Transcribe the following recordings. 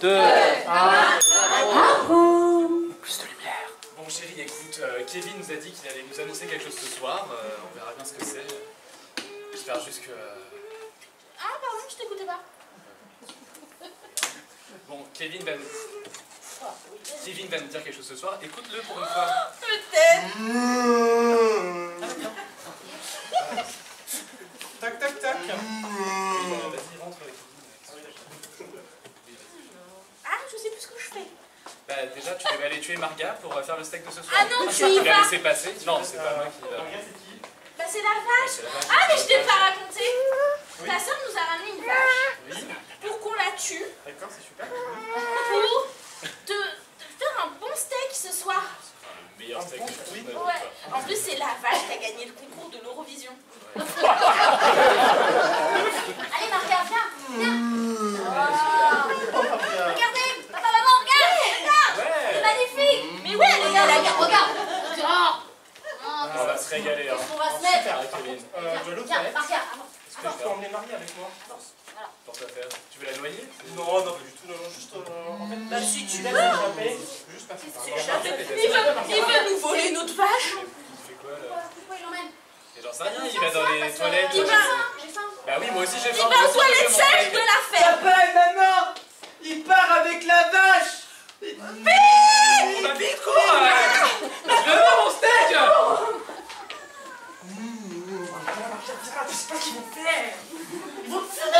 2, 1. Bravo. Plus de lumière. Bon chérie, écoute, Kevin nous a dit qu'il allait nous annoncer quelque chose ce soir. On verra bien ce que c'est. J'espère juste que... Ah pardon, je t'écoutais pas. Bon, Kevin va nous dire quelque chose ce soir. Écoute-le pour une fois. Peut-être. Tac, tac, tac. Vas-y, rentre avec Ah, je sais plus ce que je fais. Bah déjà, tu devais aller tuer Marga pour faire le steak de ce soir. Ah non, tu l'as y vas. laissé passer. Non, c'est pas moi qui va. Bah c'est la vache. Ah mais je t'ai pas raconté. Ta soeur nous a ramené une vache. Oui. Pour qu'on la tue. D'accord, c'est super. Pour te faire un bon steak ce soir. Le meilleur steak que j'ai trouvé. Ouais. En plus c'est la vache qui a gagné le concours de l'Eurovision. Allez Marga, viens. Viens. Regardez. Papa, maman, regarde. Ouais. C'est magnifique. Mais ouais, regarde, regarde. On va se régaler. Hein. On va se mettre. Super, Kevin. Viens, Marga, avant. Est-ce que je peux emmener Marie avec moi? Pour quoi faire? Tu veux la noyer? Non, non, pas du tout. Non, juste. En fait, Bah si tu laisses veux. échapper. Juste passer par là. Il veut nous voler notre vache. Il fait quoi là? Pourquoi il l'emmène? Et j'en sais rien, il va dans les toilettes. Il va. Bah oui, moi aussi j'ai Il faim. va aux toilettes sèches de la ferme. Papa et maman, il part avec la vache. On va vite, cours! Je veux mon steak! Je sais pas ce qu'ils vont faire! Ils vont te fumer là.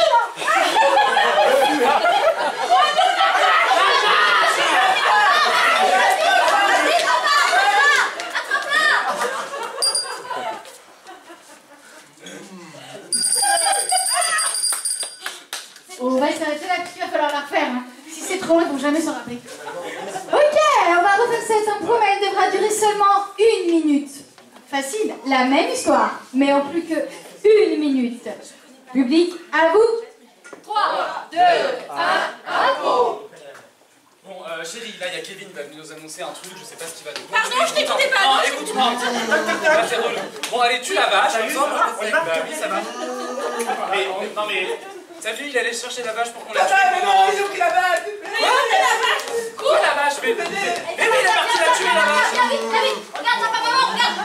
On va s'arrêter là parce qu'il va falloir la refaire. Hein. Si c'est trop long, ils vont jamais s'en rappeler. Ok, on va refaire cette impro, mais elle devra durer seulement 1 minute. Facile, la même histoire, mais en plus que 1 minute. Public, à vous. 3, 2, 1, impro. Bon, chérie, là, il y a Kevin qui va venir nous annoncer un truc, je sais pas ce qu'il va nous dire. Pardon, je t'écoutais pas. Non, écoute-moi. Là, c'est relou. Bon, allez, tue la vache. Comme ça, moi, bah oui, ça va. Mais, non, mais. T'as vu, il allait chercher la vache pour qu'on la tue. Papa et maman, ils ont pris la vache. Quoi la vache? Mais oui, il est parti la tuer, la vache. Viens vite, viens vite. Regarde, papa, maman, regarde.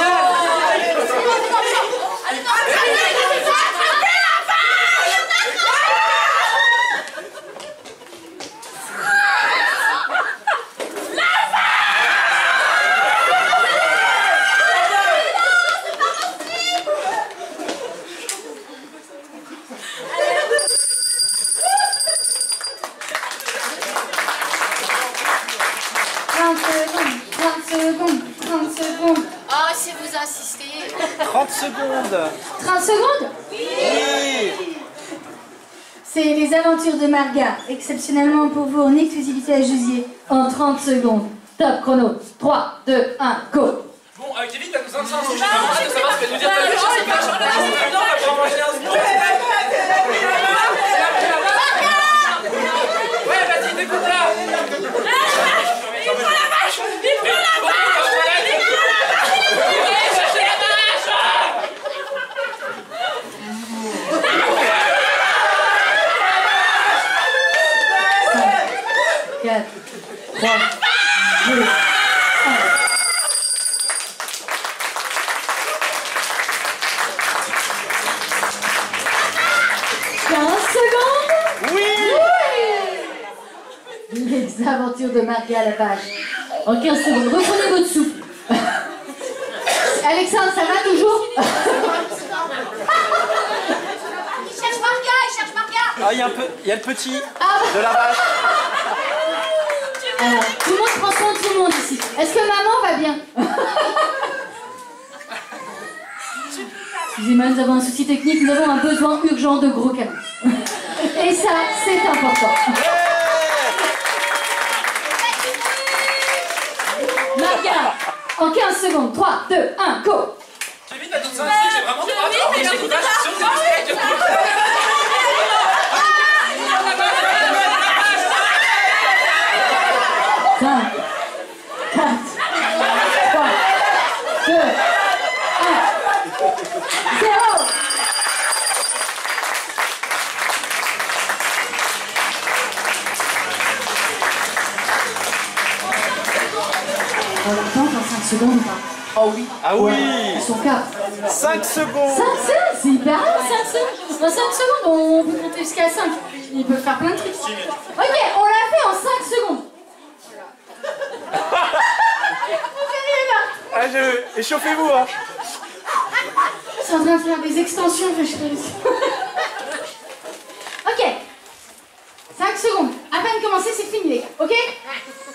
Oh, si vous insistez. 30 secondes. 30 secondes? Oui. C'est les aventures de Marga, exceptionnellement pour vous en exclusivité à Jusier, en 30 secondes. Top chrono. 3, 2, 1, go. Bon, Kevin va nous annoncer un truc. Je veux savoir ce que nous dire ta vache. C'est pas genre, non, on va pas manger un sbon. Ouais, vas-y, découpe-la. Il prend la vache. Il prend la vache. Cherchez la vache. 4, 3, 2, 1. Les aventures de Marga la vache. En 15 secondes, reprenez votre souffle. Alexandre, ça va toujours? Il cherche Marga, il cherche Marga. Ah, il y a le petit de la vache. Alors, tout le monde prend soin de tout le monde ici. Est-ce que maman va bien? Excusez-moi, nous avons un souci technique, nous avons un besoin urgent de gros câlins. Et ça, c'est important. Marga, en 15 secondes, 3, 2, 1, go! Kevin va nous dire un truc, j'ai vraiment hâte. Je t'écoute pas, je suis sûr que c'est du steak. 5, 4, 3, 2, 1, 0. secondes ou pas? Oh oui. Ah oui. Ils sont 4. 5 secondes. 5 secondes, c'est hyper long, 5 secondes. Dans 5 secondes, on peut compter jusqu'à 5. Ils peuvent faire plein de trucs. Ok, on l'a fait en 5 secondes. Ah, échauffez-vous, hein. Ils sont en train de faire des extensions, je sais pas. Ok. 5 secondes. À peine commencé, c'est fini, les gars. Ok?